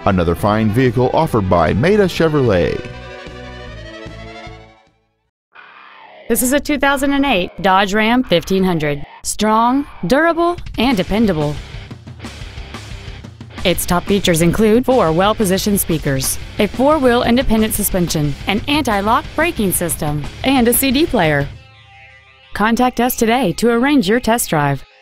Another fine vehicle offered by Maita Chevrolet. This is a 2008 Dodge Ram 1500. Strong, durable, and dependable. Its top features include 4 well-positioned speakers, a 4-wheel independent suspension, an anti-lock braking system, and a CD player. Contact us today to arrange your test drive.